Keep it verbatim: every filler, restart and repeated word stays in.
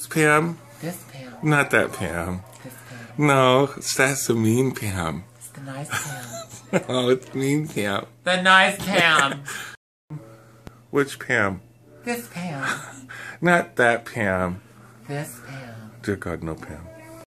Pam? This Pam. Not that Pam. This Pam. No, that's the mean Pam. It's the nice Pam. Oh, it's mean Pam. The nice Pam. Which Pam? This Pam. Not that Pam. This Pam. Dear God, no Pam.